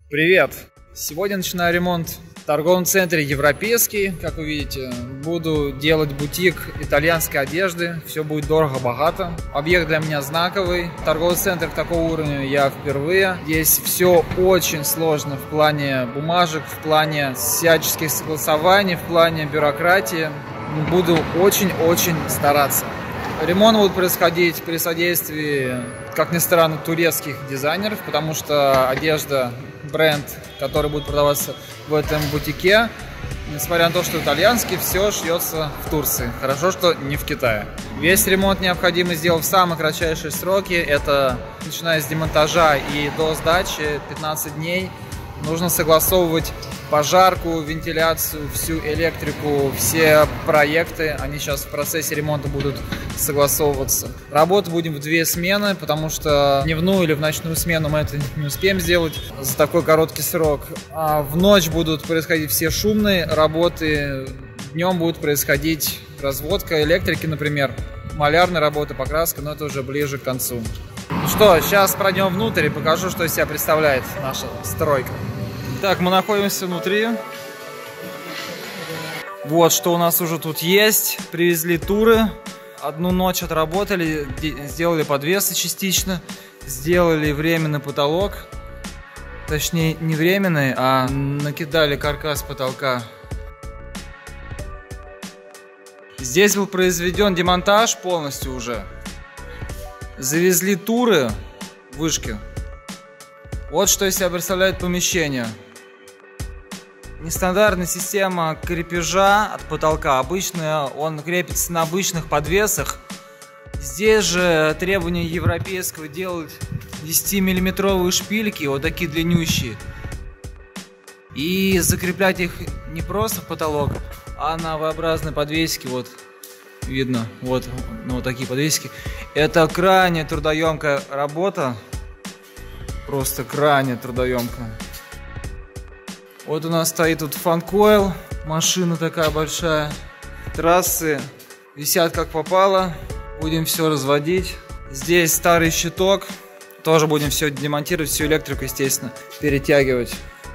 Привет! Сегодня начинаю ремонт в торговом центре Европейский. Как вы видите, буду делать бутик итальянской одежды. Все будет дорого-богато. Объект для меня знаковый. Торговый центр такого уровня я впервые. Здесь все очень сложно в плане бумажек, в плане всяческих согласований, в плане бюрократии. Буду очень-очень стараться. Ремонт будет происходить при содействии, как ни странно, турецких дизайнеров, потому что одежда, бренд, который будет продаваться в этом бутике, несмотря на то, что итальянский, все шьется в Турции. Хорошо, что не в Китае. Весь ремонт необходимо сделать в самые кратчайшие сроки. Это начиная с демонтажа и до сдачи 15 дней. Нужно согласовывать пожарку, вентиляцию, всю электрику, все проекты. Они сейчас в процессе ремонта будут согласовываться. Работать будем в 2 смены, потому что в дневную или в ночную смену мы это не успеем сделать за такой короткий срок. А в ночь будут происходить все шумные работы. Днем будет происходить разводка электрики, например, малярная работа, покраска, но это уже ближе к концу. Ну что, сейчас пройдем внутрь и покажу, что из себя представляет наша стройка. Так, мы находимся внутри. Вот что у нас уже тут есть. Привезли туры. Одну ночь отработали, сделали подвесы частично, сделали временный потолок. Точнее, не временный, а накидали каркас потолка. Здесь был произведен демонтаж полностью уже. Завезли туры, вышки. Вот что из себя представляет помещение. Нестандартная система крепежа от потолка. Обычно он крепится на обычных подвесах. Здесь же требование европейского делать 10-миллиметровые шпильки, вот такие длиннющие. И закреплять их не просто в потолок, а на V-образной подвеске. Вот видно, вот такие подвесики. Это крайне трудоемкая работа. Просто крайне трудоемкая. Вот у нас стоит тут фанкойл, машина такая большая. Трассы висят как попало. Будем все разводить. Здесь старый щиток. Тоже будем все демонтировать, всю электрику, естественно, перетягивать.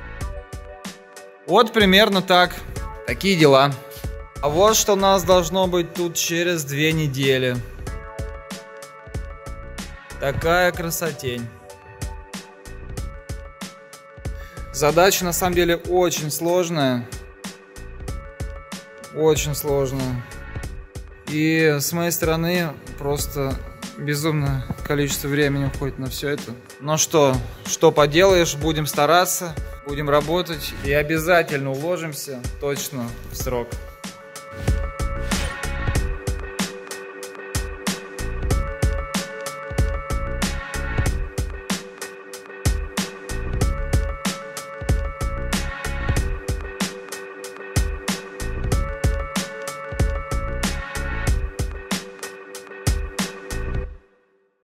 Вот примерно так. Такие дела. А вот что у нас должно быть тут через 2 недели. Такая красотень. Задача на самом деле очень сложная. Очень сложная. И с моей стороны просто безумное количество времени уходит на все это. Но что поделаешь, будем стараться, будем работать и обязательно уложимся точно в срок.